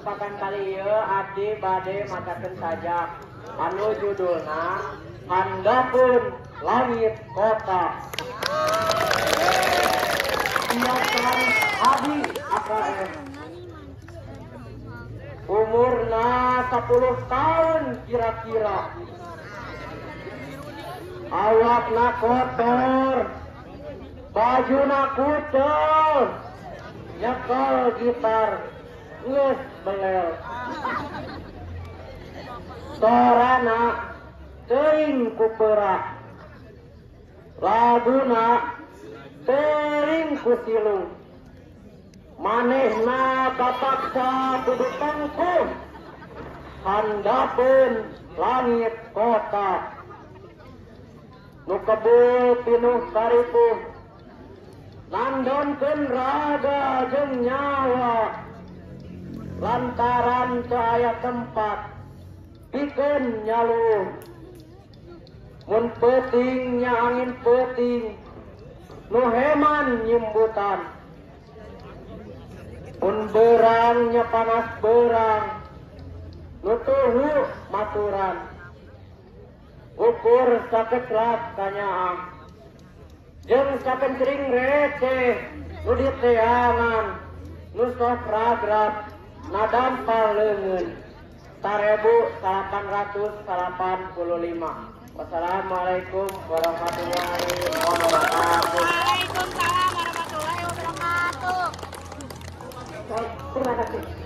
ngampakan kali ieu abdi bade macakeun sajak anu judulna Handapun Langit Kota. Siapkan Adi AKM. Umurna 10 tahun kira-kira. Awakna kotor, bajuna kucel, nyekel gitar, geus belel. Sorana teuing ku perak, laguna teuing ku silung. Manehna bapaksa kudu tangkuh, handapun langit kota. Nu kebul pinuh karipuh, nandonkeun raga jeung nyawa, lantaran teu aya tempat pikeun nyaluh. Mun peuting nya angin peuting, nu heman nyimbutan. Mun beurang nya panas beurang, nu tuhu maturan. Ukur saketlas kanyaang, jeung sakencring receh nu diteangan, nu sok ragrap nadampal leungeun. 1885. Wassalamualaikum warahmatullahi wabarakatuh. Waalaikumsalam warahmatullahi wabarakatuh. Terima kasih.